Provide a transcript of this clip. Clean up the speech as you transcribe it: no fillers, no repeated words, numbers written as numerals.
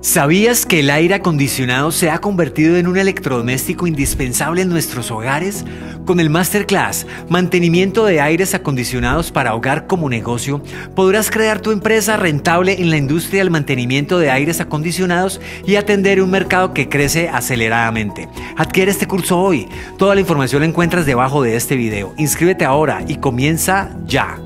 ¿Sabías que el aire acondicionado se ha convertido en un electrodoméstico indispensable en nuestros hogares? Con el Masterclass Mantenimiento de Aires Acondicionados para Hogar como Negocio, podrás crear tu empresa rentable en la industria del mantenimiento de aires acondicionados y atender un mercado que crece aceleradamente. Adquiere este curso hoy. Toda la información la encuentras debajo de este video. Inscríbete ahora y comienza ya.